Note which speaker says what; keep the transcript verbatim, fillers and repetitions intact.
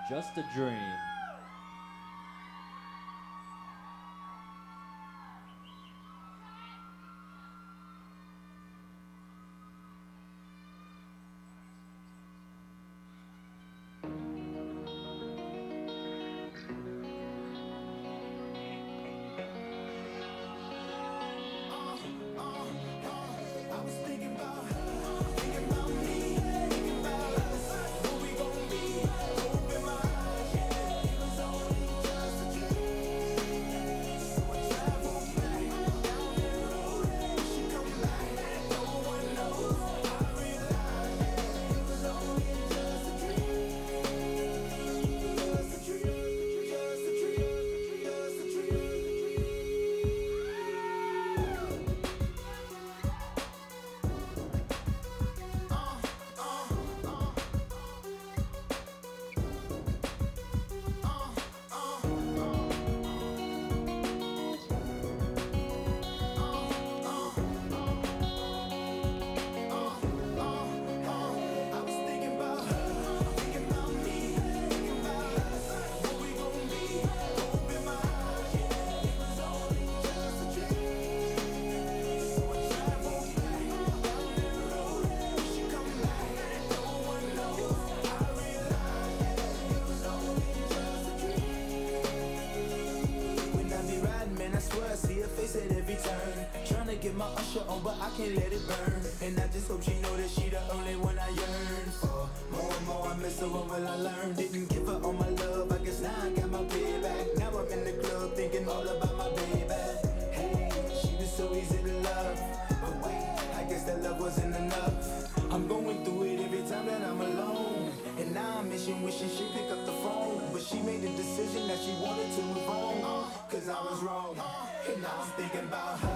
Speaker 1: Just a Dream.
Speaker 2: Get my usher on, but I can't let it burn. And I just hope she know that she the only one I yearn for. More and more I miss her, what will I learn? Didn't give her all my love, I guess now I got my payback. Now I'm in the club thinking all about my baby. Hey, she was so easy to love, but wait, I guess that love wasn't enough. I'm going through it every time that I'm alone, and now I'm missing, wishing she'd pick up the phone. But she made the decision that she wanted to move on, cause I was wrong. And now I'm thinking about her.